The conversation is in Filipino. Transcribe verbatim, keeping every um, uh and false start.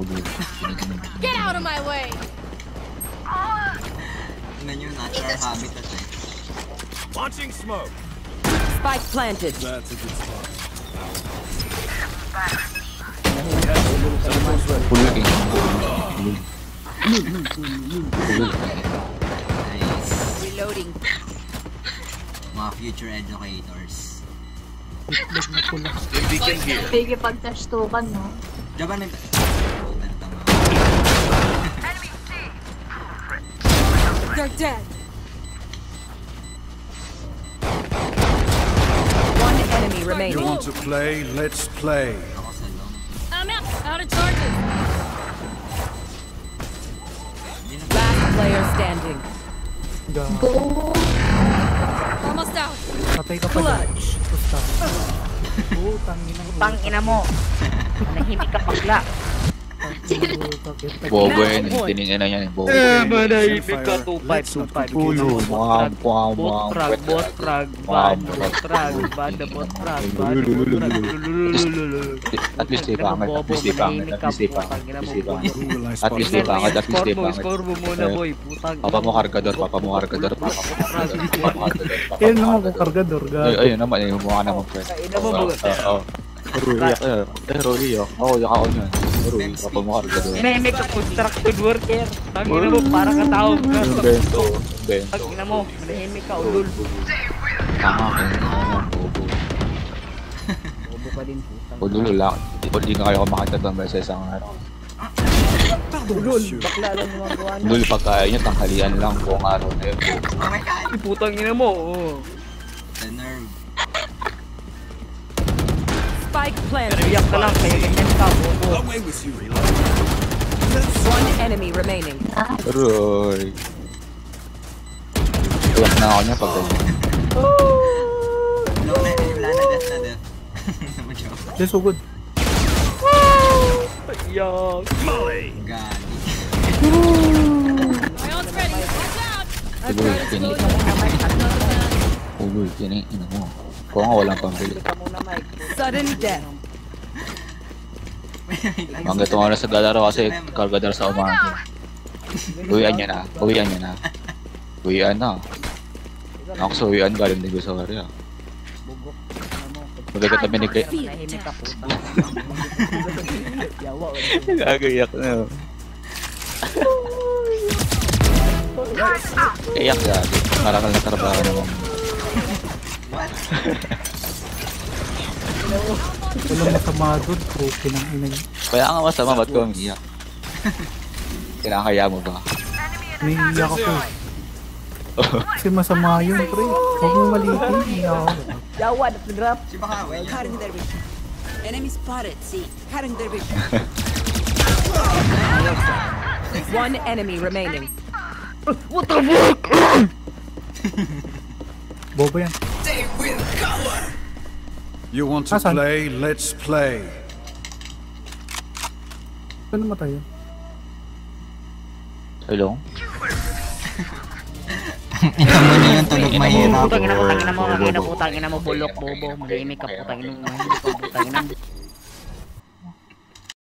Get out of my way! Tingnan nyo, natural habitat eh. Launching smoke. Spike planted. That's a good spot. Reloading. Mga future educators. Sige, pag-touch-tukan, no? Joevan, may... They're dead! One enemy remaining. You want to play? Let's play. Ako sa long. I'm out! Out of charges! Last player standing. Go! Almost out! Patay ka pa dyan. Basta. Oo, Tangina mo. Nahimik ka pagla. Bobo yun, tiningin na yan. Bobo. Eh, manahimik ka. two five, two five. Ulo, mukhang, mukhang, Bot mukhang. frag, bot frag, ban, bot frag, ban, bot frag, ban, bot frag. At least di pangit, at least di pangit, at least di pangit, at least di pangit. At least di pangit, at least di pangit. Score mo muna, boy. Putang. Papa mo kargador, papa mo kargador, papa mo kargador. Ayun naman kung kargador. Ayun naman, ayun mukha naman friend. Ina mo, boy. Oo. Pero iyak eh. Pero iyak. Ako, iyak ako niyan. Pero papa mo kargador. Nahimik ka construction worker. Tangina mo, para ka tao. Bento, bento. Tangina mo, manahimik ka, ulul. Tanga ka yun. Bobo. Bobo pa din, putang. Ulo lang. Hindi ka kayo kumakita ng sa isang araw. Ulul, bakla lang yung mga gawa niya. Ulo pagkain nyo, tanghalian lang buong araw na yun. Oh my god! Putang ina mo, oh. The nerve. Spike planted. Nariyak ka lang, kaya ganyan ka, bobo. Away with you. One enemy remaining. Aroy. Iyak na ako niya pag ganyan. No, wala na death na death. Sama joke. They're so good. Ayak. Molly. Gali. My ult's ready! Watch out! I've Uloy, tried tinig. explosion. Uloy, tinig. Ina mo. Kung nga walang pambili. Sudden death. Hanggang ito nga sa galaro kasi kargador sa umaga. Uwian niya na. Uwian niya na. Uwian na. Ako sa uwian galing din ko sa area. Magkakatabi ni Kay. Nahimik ka, putang. Yawa, Nagagayak na. Iyak gagi. Marakal na trabaho naman. Walang masama doon. Broken ang ina niya. Kaya nga masama, ba't ko umiyak? Kinakaya mo ba? May iyak ako. Kasi masama yun, pre. Huwag mo malitin. Iyak ako. Yawa, nag-drop. Si Bakawe. Cutting their vision. Enemy spotted. See, cutting their vision. One enemy remaining. What the fuck? Bobo yan. You want to Asan? play? Let's play. Saan namatay yun? Hello? Ikaw mo na yung tulog mahirap. Putang ina mo, putang ina mo, putang ina mo, bulok, bobo. Manahimik ka, putang ina mo. Putang ina mo.